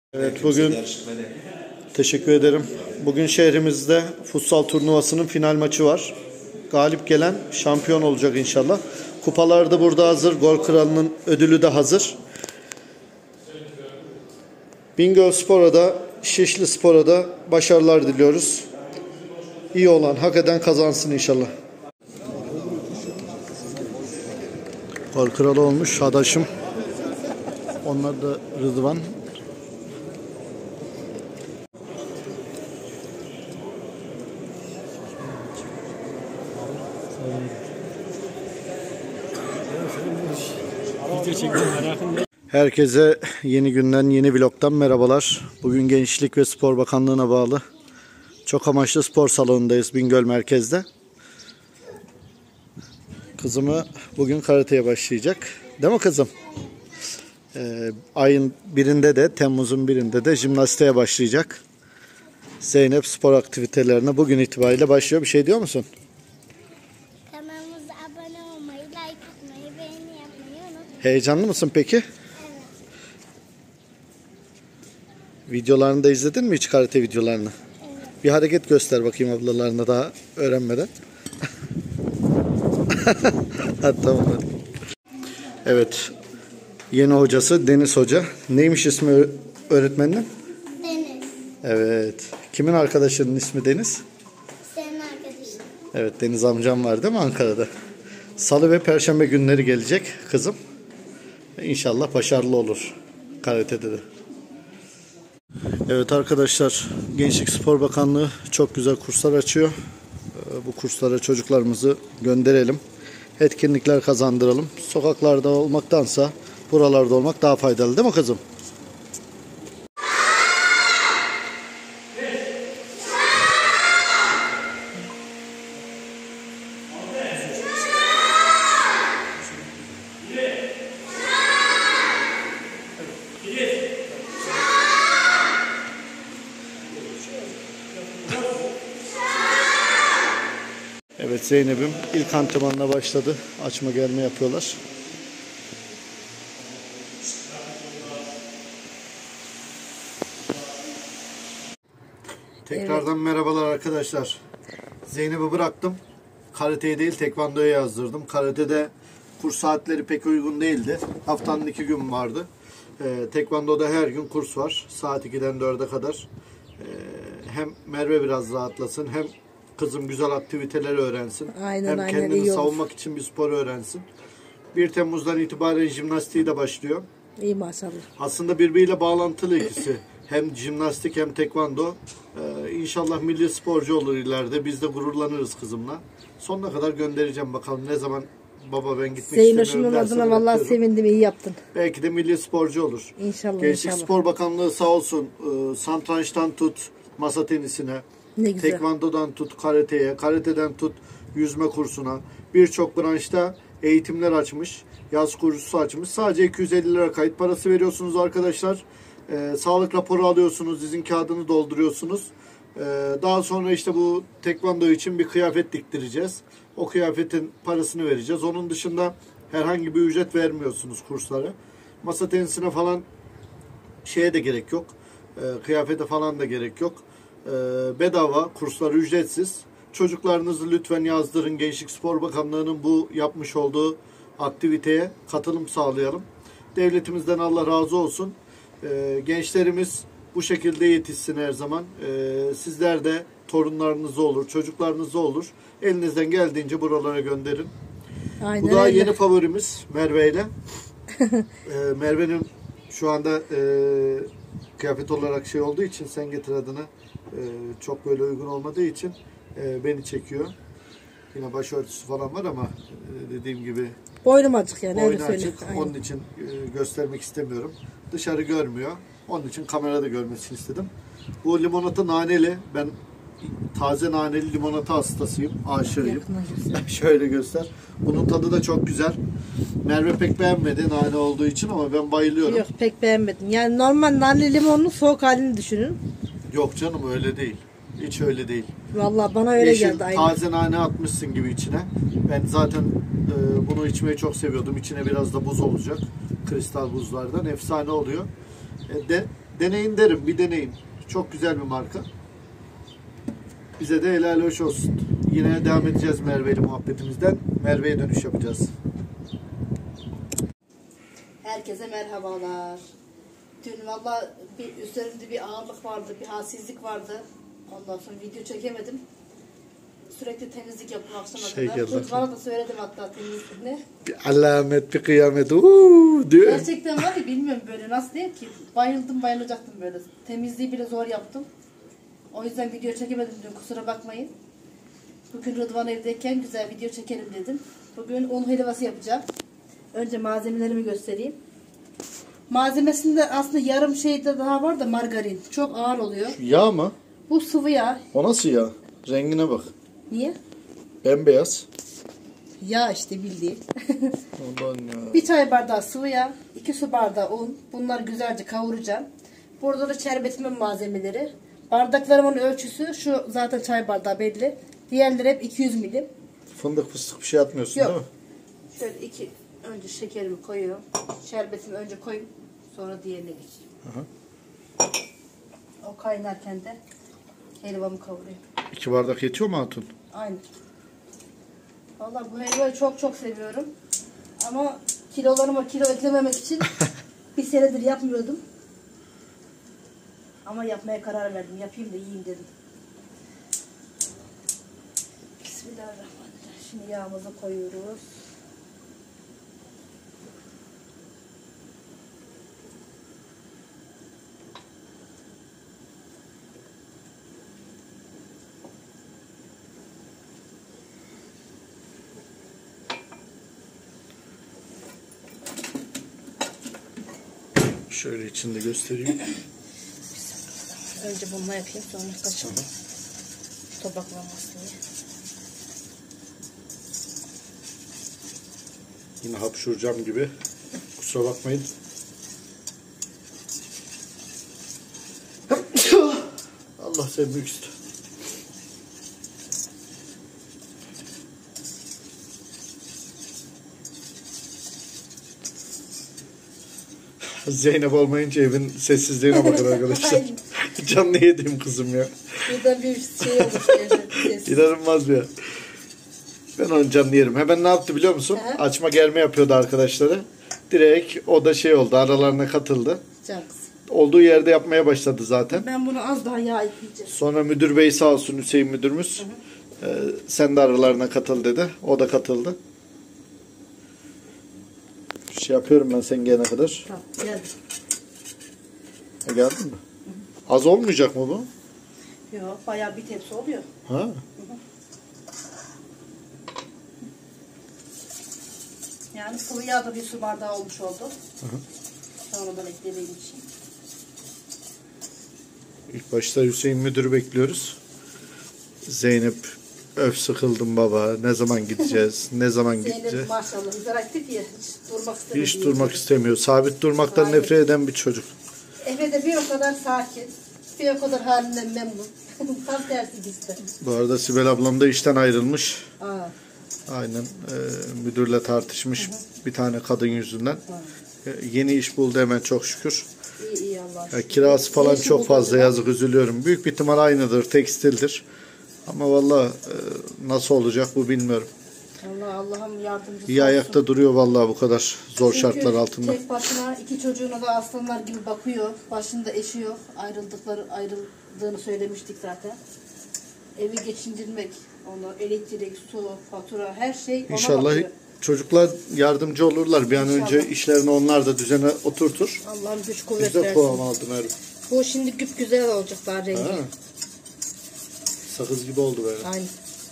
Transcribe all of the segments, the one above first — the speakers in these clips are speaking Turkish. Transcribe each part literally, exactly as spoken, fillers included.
Evet, bugün teşekkür ederim. Bugün şehrimizde futsal turnuvasının final maçı var. Galip gelen şampiyon olacak inşallah. Kupalar da burada hazır. Gol Kralı'nın ödülü de hazır. Bingöl Spor'a da Şişli Spor'a da başarılar diliyoruz. İyi olan, hak eden kazansın inşallah. Gol Kralı olmuş adaşım. Onlar da Rıdvan. Herkese yeni günden, yeni vlogtan merhabalar. Bugün Gençlik ve Spor Bakanlığı'na bağlı çok amaçlı spor salonundayız Bingöl merkezde. Kızımı bugün karateye başlayacak. Değil mi kızım? Ee, ayın birinde de, Temmuz'un birinde de jimnastiğe başlayacak. Zeynep spor aktivitelerine bugün itibariyle başlıyor. Bir şey diyor musun? Kanalımıza abone olmayı, like atmayı, beğeni yapmayı unutmayın. Heyecanlı mısın peki? Evet. Videolarını da izledin mi hiç, karate videolarını? Evet. Bir hareket göster bakayım ablalarına daha öğrenmeden. Hadi tamam hadi. Evet. Yeni hocası Deniz Hoca. Neymiş ismi öğretmeninin? Deniz. Evet. Kimin arkadaşının ismi Deniz? Senin arkadaşın. Evet, Deniz amcam var değil mi Ankara'da? Salı ve Perşembe günleri gelecek kızım. İnşallah başarılı olur karate'de de. Evet arkadaşlar, Gençlik Spor Bakanlığı çok güzel kurslar açıyor. Bu kurslara çocuklarımızı gönderelim. Etkinlikler kazandıralım. Sokaklarda olmaktansa buralarda olmak daha faydalı değil mi kızım? Evet, Zeynep'im ilk antrenmanına başladı. Açma germe yapıyorlar. Tekrardan evet. Merhabalar arkadaşlar. Zeynep'i bıraktım. Karateye değil tekvandoya yazdırdım. Karatede kurs saatleri pek uygun değildi. Haftanın iki gün vardı. Ee, tekvandoda her gün kurs var. Saat ikiden dörde kadar. Ee, hem Merve biraz rahatlasın, hem kızım güzel aktiviteleri öğrensin. Aynen, hem aynen, kendini savunmak için bir spor öğrensin. bir Temmuz'dan itibaren jimnastiği de başlıyor. İyi maşallah. Aslında birbiriyle bağlantılı ikisi. Hem jimnastik hem tekvando. Ee, İnşallah milli sporcu olur ileride. Biz de gururlanırız kızımla. Sonuna kadar göndereceğim, bakalım ne zaman baba ben gitmek Zeynoş'un istemiyorum derse. Zeynoş'un adına vallahi sevindim, iyi yaptın. Belki de milli sporcu olur. İnşallah. Gençlik inşallah. Spor Bakanlığı sağ olsun. E, satrançtan tut masa tenisine. Ne güzel. Tekvandodan tut karateye, karateden tut yüzme kursuna. Birçok branşta eğitimler açmış. Yaz kursu açmış. Sadece iki yüz elli lira kayıt parası veriyorsunuz arkadaşlar. Ee, sağlık raporu alıyorsunuz. İzin kağıdını dolduruyorsunuz. Ee, daha sonra işte bu tekvando için bir kıyafet diktireceğiz. O kıyafetin parasını vereceğiz. Onun dışında herhangi bir ücret vermiyorsunuz kurslara. Masa tenisine falan şeye de gerek yok. Ee, kıyafete falan da gerek yok. Ee, bedava, kurslar ücretsiz. Çocuklarınızı lütfen yazdırın. Gençlik Spor Bakanlığı'nın bu yapmış olduğu aktiviteye katılım sağlayalım. Devletimizden Allah razı olsun. Ee, gençlerimiz bu şekilde yetişsin her zaman. Ee, sizler de torunlarınız olur, çocuklarınız olur. Elinizden geldiğince buralara gönderin. Aynen bu da öyle. yeni favorimiz Merve ile. ee, Merve'nin şu anda e, kıyafet olarak şey olduğu için, sen getir adına, e, çok böyle uygun olmadığı için e, beni çekiyor. Yine başörtüsü falan var ama e, dediğim gibi boynum açık yani. Boynu açık. Onun için e, göstermek istemiyorum. Dışarı görmüyor. Onun için kamerada görmesini istedim. Bu limonata naneli. Ben taze naneli limonata hastasıyım. Aşığıyım. Şöyle göster. Bunun tadı da çok güzel. Merve pek beğenmedi nane olduğu için ama ben bayılıyorum. Yok, pek beğenmedim. Yani normal nane limonun soğuk halini düşünün. Yok canım, öyle değil. Hiç öyle değil. Vallahi bana öyle Yeşil, geldi. Aynı. Taze nane atmışsın gibi içine. Ben zaten e, bunu içmeyi çok seviyordum. İçine biraz da buz olacak. Kristal buzlardan. Efsane oluyor. E, de Deneyin derim, bir deneyin. Çok güzel bir marka. Bize de helal hoş olsun. Yine devam edeceğiz Merve'li muhabbetimizden. Merve'ye dönüş yapacağız. Herkese merhabalar. Dün valla bir üzerimde bir ağırlık vardı, bir halsizlik vardı. Ondan sonra video çekemedim. Sürekli temizlik yaptım akşama Şey kadar. geldi Çocuklara da söyledim hatta temizliğini. Bir alamet, bir kıyamet. Uuu diyor. Gerçekten var ya, bilmiyorum böyle nasıl diyeyim ki. Bayıldım bayılacaktım böyle. Temizliği bile zor yaptım. O yüzden video çekemedim dün, kusura bakmayın. Bugün Rıdvan evdeyken güzel video çekelim dedim. Bugün un helvası yapacağım. Önce malzemelerimi göstereyim. Malzemesinde aslında yarım şeyde daha var da margarin. Çok ağır oluyor. Yağ mı? Bu sıvı yağ. O nasıl yağ? Rengine bak. Niye? Bembeyaz. Yağ işte bildiğin. Ondan ya. Bir çay bardağı sıvı yağ, iki su bardağı un. Bunları güzelce kavuracağım. Burada da şerbetimin malzemeleri. Bardaklarımın ölçüsü şu, zaten çay bardağı belli. Diğerleri hep iki yüz milim. Fındık fıstık bir şey atmıyorsun Yok. değil mi? Şöyle iki, önce şekerimi koyuyorum. Şerbetimi önce koyayım. Sonra diğerine geçeyim. Aha. O kaynarken de helvamı kavuruyorum. İki bardak yetiyor mu Hatun? Aynen. Vallahi bu helvayı çok çok seviyorum. Ama kilolarıma kilo eklememek için bir senedir yapmıyordum. Ama yapmaya karar verdim. Yapayım da yiyeyim dedim. Bismillahirrahmanirrahim. Şimdi yağımızı koyuyoruz. Şöyle içinde göstereyim. Önce bununla yapayım, sonra kaçalım. Topaklanmasın diye. Yine hapşuracağım gibi. Kusura bakmayın. Allah sen büyüksün. Zeynep olmayınca evin sessizliğine bakın arkadaşlar. Canlı yediğim kızım ya. Birden bir şey olmuş. Gerçekten. İnanılmaz ya. Ben onu canlı yerim. Hemen ne yaptı biliyor musun? He? Açma germe yapıyordu arkadaşları. Direkt o da şey oldu, aralarına katıldı. Canım. Olduğu yerde yapmaya başladı zaten. Ben bunu az daha yağ ekleyeceğim. Sonra müdür bey sağ olsun, Hüseyin müdürümüz. Hı hı. E, sen de aralarına katıl dedi. O da katıldı. Şey yapıyorum ben sen gelene kadar. Tamam, geldim. E, geldin mi? Hı hı. Az olmayacak mı bu? Yok, bayağı bir tepsi oluyor. Ha? Hı hı. Yani sıvı yağ da bir su bardağı olmuş oldu. Hı hı. Sonradan eklediğim için. İlk başta Hüseyin müdürü bekliyoruz. Zeynep, öf sıkıldım baba. Ne zaman gideceğiz? Ne zaman gideceğiz? Zeynep maşallah hiperaktif ya. Hiç durmak istemiyor. Hiç durmak istemiyor. Sabit durmaktan Aynen. nefret eden bir çocuk. Efe de bir o kadar sakin. Bir o kadar halinden memnun. Tam tersi bizde. Bu arada Sibel ablam da işten ayrılmış. Aa. Aynen. E, müdürle tartışmış. Hı hı. Bir tane kadın yüzünden. Hı. E, yeni iş buldu hemen çok şükür. İyi iyi Allah aşkına. E, kirası falan İyi çok fazla, buldu. yazık, üzülüyorum. Büyük bir ihtimal aynıdır. Tekstildir. Ama vallahi e, nasıl olacak bu bilmiyorum. Allah Allah'ım yardımcısı İyi olsun. ayakta duruyor vallahi bu kadar zor Çünkü şartlar altında. tek başına iki çocuğuna da aslanlar gibi bakıyor. Başında eşi yok. Ayrıldıkları ayrıldığını söylemiştik zaten. Evi geçindirmek, onu elektrik, su, fatura, her şey ona İnşallah bakıyor. çocuklar yardımcı olurlar. Bir an İnşallah. önce işlerini onlar da düzene oturtur. Allah'ım güç kuvvet Biz de versin. puan aldım her. Bu şimdi güp güzel olacak daha rengi. Ha. Sakız gibi oldu böyle. Aynen.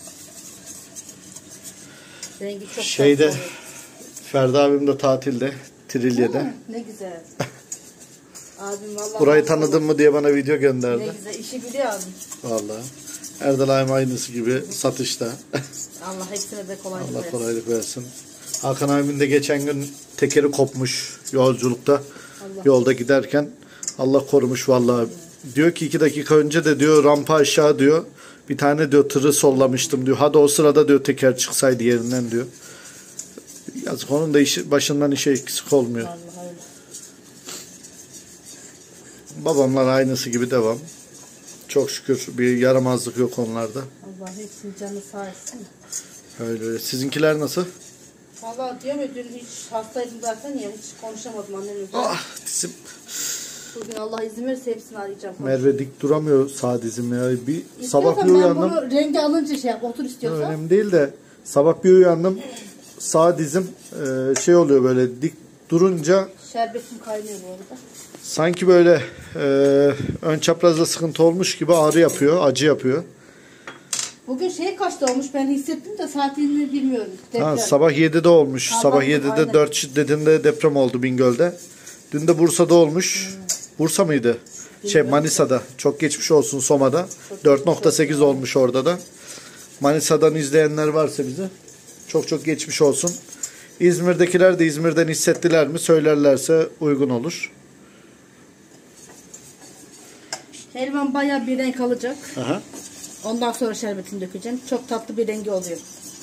Rengi çok Şeyde tatlı oluyor. Ferdi abim de tatilde, Trilya'da. Ha, ne güzel. Abim vallahi. Burayı tanıdın mı diye bana video gönderdi. Ne güzel, işi biliyor abim. Vallahi. Erdal abim aynısı gibi satışta. Allah hepsine de kolaylık Allah versin. kolaylık versin. Hakan abimin de geçen gün tekeri kopmuş yolculukta. Allah. Yolda giderken Allah korumuş vallahi. Diyor ki iki dakika önce de diyor rampa aşağı diyor. Bir tane diyor tırı sollamıştım diyor. Hadi o sırada diyor teker çıksaydı yerinden diyor. Yazık, onun da işi, başından işe eksik olmuyor. Vallahi öyle. Babamlar aynısı gibi devam. Çok şükür bir yaramazlık yok onlarda. Allah hepsinin canı sağ etsin. Öyle öyle. Sizinkiler nasıl? Valla diyorum ya dün hiç hastaydım zaten ya hiç konuşamadım annemle. Ah dizim. Bugün Allah izin verirse hepsini arayacağım. Merve dik duramıyor sağ dizim ya. Bir İstiyorsan sabah bir ben uyandım. bunu rengi alınca şey yap otur istiyorsan. Önemli değil de sabah bir uyandım. Sağ dizim e, şey oluyor böyle dik durunca Şerbetim kaynıyor bu arada. sanki böyle e, ön çaprazda sıkıntı olmuş gibi ağrı yapıyor, acı yapıyor. Bugün şey kaçta olmuş ben hissettim de saatini bilmiyorum. Ha, Deprem. sabah yedide olmuş. Ha, sabah bak, yedide aynen. dört şiddetinde deprem oldu Bingöl'de. Dün de Bursa'da olmuş. Hmm. Bursa mıydı? Şey Manisa'da. Çok geçmiş olsun Soma'da. dört nokta sekiz olmuş orada da. Manisa'dan izleyenler varsa bize çok çok geçmiş olsun. İzmir'dekiler de İzmir'den hissettiler mi söylerlerse uygun olur. Helvam bayağı bir renk alacak. Aha. Ondan sonra şerbetini dökeceğim. Çok tatlı bir rengi oluyor.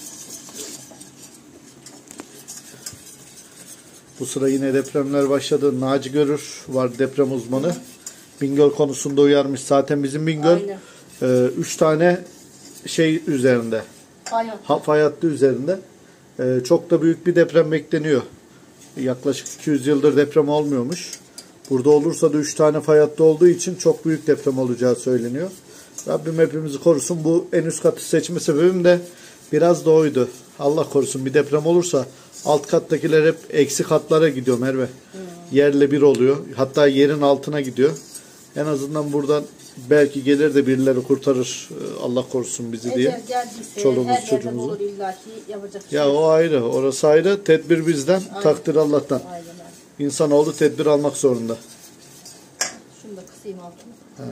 Bu sıra yine depremler başladı. Naci Görür var deprem uzmanı. Bingöl konusunda uyarmış. Zaten bizim Bingöl e, üç tane şey üzerinde. Hayat. Ha, fay hattı üzerinde. E, çok da büyük bir deprem bekleniyor. Yaklaşık iki yüz yıldır deprem olmuyormuş. Burada olursa da üç tane fay hattı olduğu için çok büyük deprem olacağı söyleniyor. Rabbim hepimizi korusun. Bu en üst katı seçme sebebim de biraz da oydu. Allah korusun bir deprem olursa alt kattakiler hep eksi katlara gidiyor Merve. Hmm. Yerle bir oluyor. Hatta yerin altına gidiyor. En azından buradan belki gelir de birileri kurtarır. Allah korusun bizi diye. Çoluğumuz çocuğumuzu. Olur illaki yapacak ya şey. O ayrı. Orası ayrı. Tedbir bizden. Aynen. Takdir Allah'tan. Aynen. İnsanoğlu tedbir almak zorunda. Şunu da kısayım altına. Ha.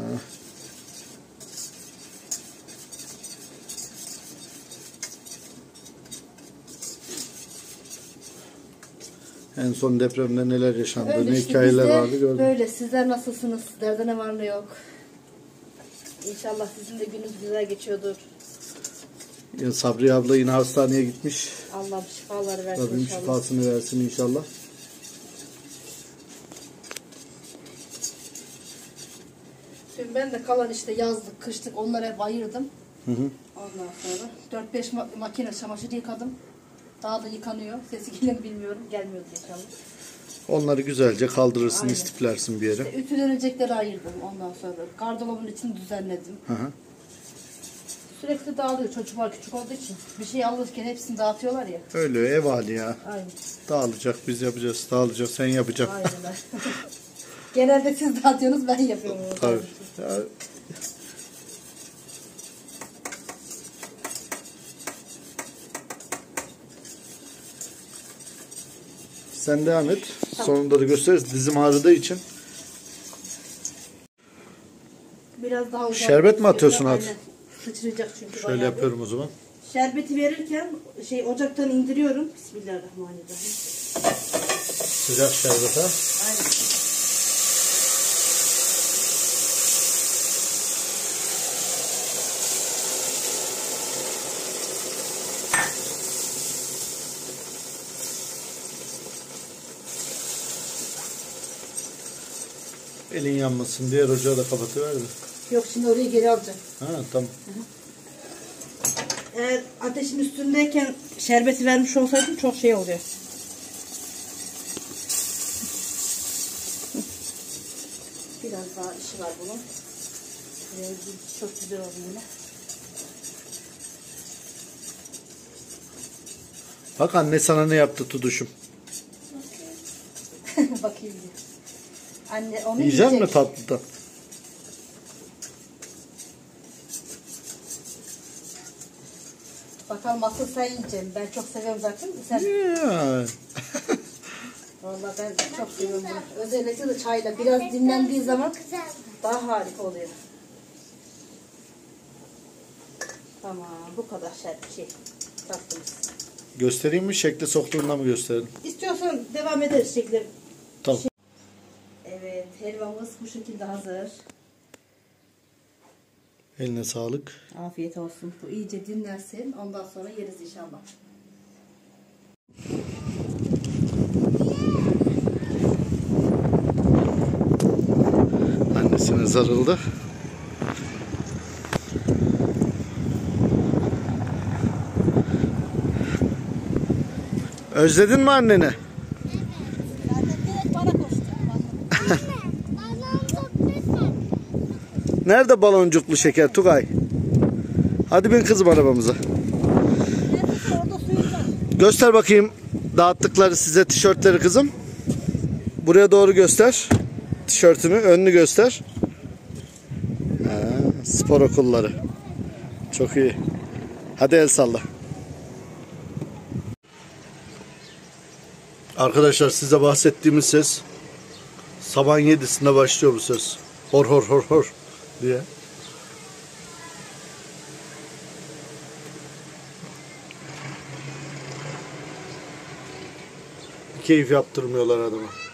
En son depremde neler yaşandı, Öyle ne işte hikayeler biz de vardı gördüm. Böyle sizler nasılsınız? Derde ne var ne yok? İnşallah sizin de gününüz güzel geçiyordur. Ya Sabri abla yine hastaneye gitmiş. Allah şifalar versin Rabbim inşallah. şifasını versin inşallah. Şimdi ben de kalan işte yazlık, kışlık onları hep ayırdım. Hı hı. Ondan sonra dört beş ma makine çamaşır yıkadım. Daha da yıkanıyor. Sesi gelir mi bilmiyorum. Gelmiyor inşallah. Onları güzelce kaldırırsın, Aynen. istiflersin bir yere. İşte ütülenecekleri ayırdım ondan sonra. Gardırobun içini düzenledim. Hı hı. Sürekli dağılıyor. Çocuklar küçük olduğu için. Bir şey alırken hepsini dağıtıyorlar ya. Öyle ev hali ya. Aynen. Dağılacak biz yapacağız, dağılacak sen yapacaksın. Aynen. Genelde siz dağıtıyorsunuz ben yapıyorum. Tabii. Ya, sen devam et. Tamam. Sonunda da gösteririz. Dizim ağrıdığı için. Biraz daha uzak. Şerbet mi atıyorsun Aynen. artık? Sıçrayacak çünkü Şöyle bayağı bir. yapıyorum o zaman. Şerbeti verirken şey ocaktan indiriyorum. Bismillahirrahmanirrahim. Sıcak şerbet ha. Aynen. Elin yanmasın. Diğer ocağı da kapatıver de. Yok şimdi orayı geri alacağım. Ha tamam. Eğer ateşin üstündeyken şerbeti vermiş olsaydım çok şey oluyor. Biraz daha işi var bunun. Çok güzel oldu yine. Bak anne sana ne yaptı Tuduş'um. Bakayım diye. Anne onu Yiyecek yiyecek. mi tatlıdan? Bakalım asıl sen yiyeceksin. Ben çok seviyorum zaten. Sen... Ya. Vallahi ben çok seviyorum bunu. Özellikle de çayla biraz dinlendiği zaman Güzel. daha harika oluyor. Tamam bu kadar şerbet şey tatlımız. Göstereyim mi? Şekli soktuğunda mı gösterelim? İstiyorsan devam ederiz şekli. Tamam. Evet helvamız bu şekilde hazır. Eline sağlık. Afiyet olsun. Bu iyice dinlensin. Ondan sonra yeriz inşallah. sarıldı. Özledin mi anneni? Anne, baloncuk lütfen. Nerede baloncuklu şeker Tugay? Hadi bin kızım arabamıza. Göster bakayım dağıttıkları size tişörtleri kızım. Buraya doğru göster. Tişörtünü, önünü göster. Ha, spor okulları. Çok iyi. Hadi el salla. Arkadaşlar size bahsettiğimiz ses sabahın yedisinde başlıyor bu ses. Hor hor hor hor diye. Keyif yaptırmıyorlar adama.